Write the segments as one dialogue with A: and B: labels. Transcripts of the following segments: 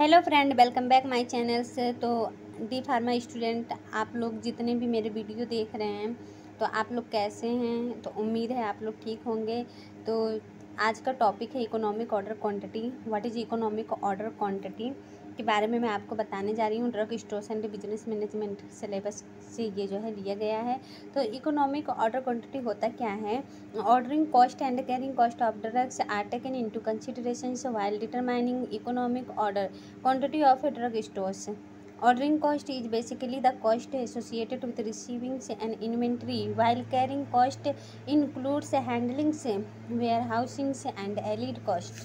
A: Hello friend, welcome back my channel से। तो D pharma student आप लोग जितने भी मेरे वीडियो देख रहे हैं तो आप लोग कैसे हैं? तो उम्मीद है आप लोग ठीक होंगे। तो आज का टॉपिक है economic order quantity. What is economic order quantity के बारे में मैं आपको बताने जा रही हूँ। Drug stores and business management syllabus से ये जो है लिया गया है। तो इकोनॉमिक ऑर्डर क्वांटिटी होता क्या है? Ordering cost and carrying cost of drugs are taken into consideration while determining economic order quantity of a drug stores. Ordering cost is basically the cost associated with receiving an inventory, while carrying cost includes handling, warehousing and allied costs.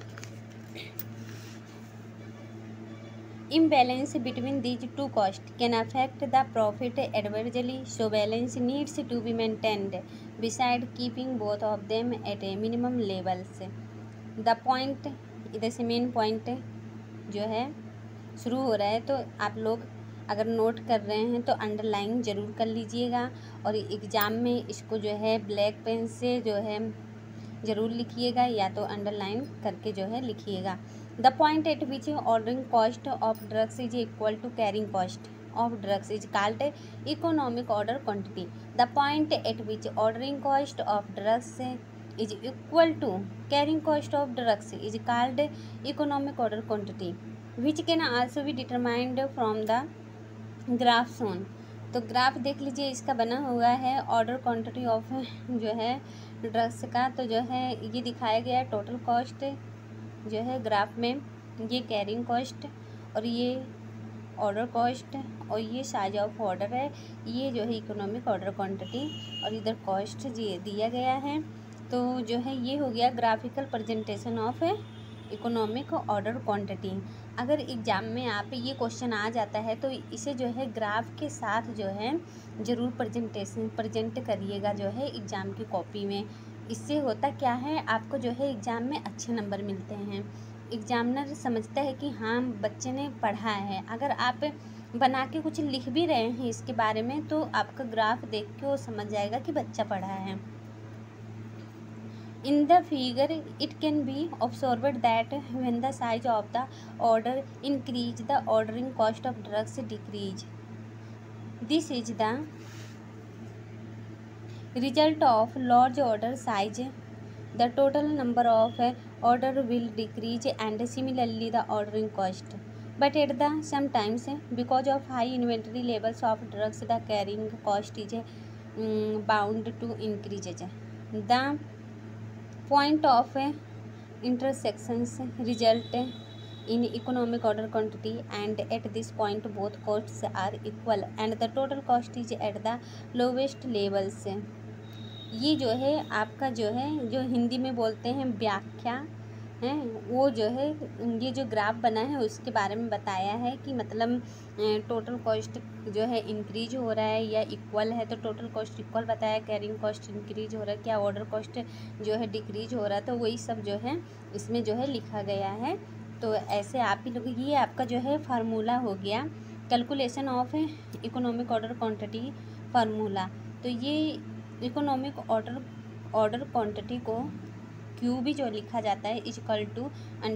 A: Imbalance between these two costs can affect the profit adversely, so balance needs to be maintained beside keeping both of them at a minimum levels. The point, इधर से main point जो है शुरू हो रहा है, तो आप लोग अगर नोट कर रहे हैं तो अंडरलाइन ज़रूर कर लीजिएगा और एग्ज़ाम में इसको जो है ब्लैक पेन से जो है ज़रूर लिखिएगा या तो अंडरलाइन करके जो है लिखिएगा। The point at which ordering cost of drugs is equal to carrying cost of drugs is called economic order quantity. The point at which ordering cost of drugs is equal to carrying cost of drugs is called economic order quantity, which can also be determined from the graph shown। तो graph देख लीजिए, इसका बना हुआ है order quantity of जो है drugs का। तो जो है ये दिखाया गया है टोटल कॉस्ट जो है ग्राफ में, ये कैरिंग कॉस्ट और ये ऑर्डर कॉस्ट और ये साइज ऑफ ऑर्डर है, ये जो है इकोनॉमिक ऑर्डर क्वांटिटी और इधर कॉस्ट ये दिया गया है। तो जो है ये हो गया graphical presentation of economic order quantity. अगर एग्ज़ाम में आप ये क्वेश्चन आ जाता है तो इसे जो है ग्राफ के साथ जो है ज़रूर प्रेजेंट करिएगा जो है एग्ज़ाम की कॉपी में। इससे होता क्या है, आपको जो है एग्ज़ाम में अच्छे नंबर मिलते हैं। एग्जामिनर समझता है कि हाँ बच्चे ने पढ़ा है। अगर आप बना के कुछ लिख भी रहे हैं इसके बारे में तो आपका ग्राफ देख के वो समझ जाएगा कि बच्चा पढ़ा है। In the figure, it can be observed that when the size of the order increase, the ordering cost of drugs decrease. This is the result of large order size. The total number of order will decrease and similarly the ordering cost. But at the sometimes because of high inventory levels of drugs, the carrying cost is bound to increase. The point of intersections result in economic order quantity, and at this point both costs are equal and the total cost is at the lowest levels। ये जो है आपका जो है जो हिंदी में बोलते हैं व्याख्या है, वो जो है ये जो ग्राफ बना है उसके बारे में बताया है कि मतलब टोटल कॉस्ट जो है इंक्रीज हो रहा है या इक्वल है। तो टोटल कॉस्ट इक्वल बताया, कैरिंग कॉस्ट इंक्रीज हो रहा है, क्या ऑर्डर कॉस्ट जो है डिक्रीज हो रहा है। तो वही सब जो है इसमें जो है लिखा गया है। तो ऐसे आप ही लोग, ये आपका जो है फार्मूला हो गया calculation of economic order quantity formula. तो ये इकोनॉमिक ऑर्डर क्वांटिटी को क्यू भी जो लिखा जाता है equal to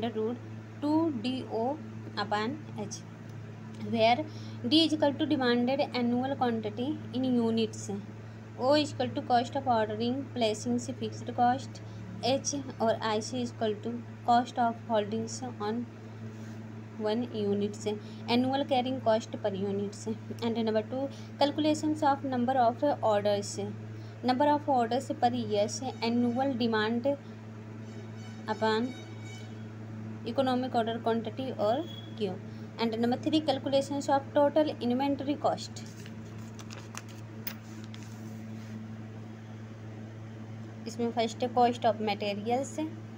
A: √2DO/H, where D equal to demanded annual quantity in units, O equal to cost of ordering placing से फिक्स्ड कॉस्ट, एच और I C equal to cost of holdings on 1 unit से, annual carrying cost per unit से। And number 2 calculations of number of orders, number of orders per year से, annual demand upon economic order quantity और Q. And number 3 calculations of total inventory cost. इसमें first है cost of materials,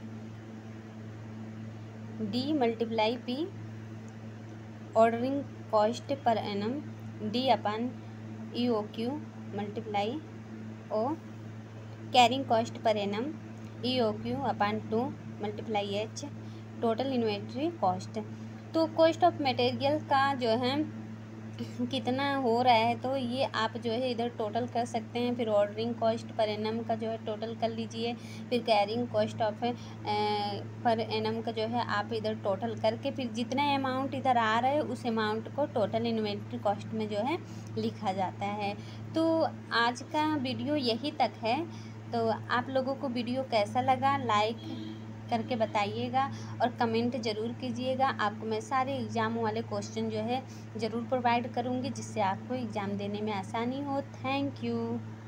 A: D multiply P ordering cost per annum, D upon EOQ multiply O carrying cost per annum, EOQ upon 2 multiply H total inventory cost. तो cost of material का जो है कितना हो रहा है, तो ये आप जो है इधर टोटल कर सकते हैं। फिर ऑर्डरिंग कॉस्ट पर एनम का जो है टोटल कर लीजिए। फिर carrying cost of per annum का जो है आप इधर टोटल करके फिर जितना अमाउंट इधर आ रहा है उस अमाउंट को टोटल इन्वेंट्री कॉस्ट में जो है लिखा जाता है। तो आज का वीडियो यही तक है। तो आप लोगों को वीडियो कैसा लगा लाइक करके बताइएगा और कमेंट ज़रूर कीजिएगा। आपको मैं सारे एग्ज़ाम वाले क्वेश्चन जो है ज़रूर प्रोवाइड करूँगी, जिससे आपको एग्ज़ाम देने में आसानी हो। Thank you.